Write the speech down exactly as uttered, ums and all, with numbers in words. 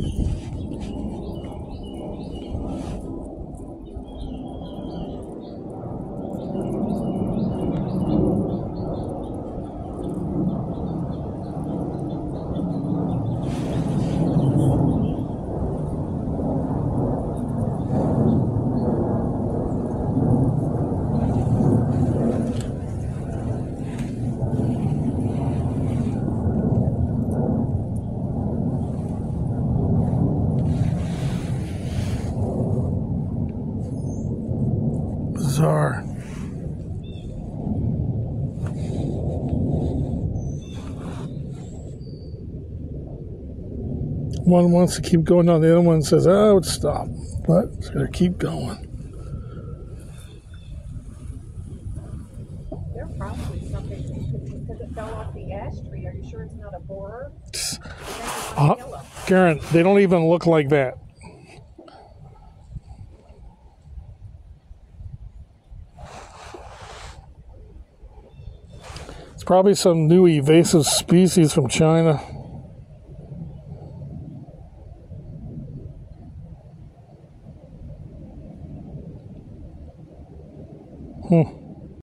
Bizarre. One wants to keep going on, the other one says, oh, it's stop. But it's going to keep going. They're probably something because it fell off the ash tree. Are you sure it's not a borer? Uh, Karen, they don't even look like that. It's probably some new evasive species from China. Hmm.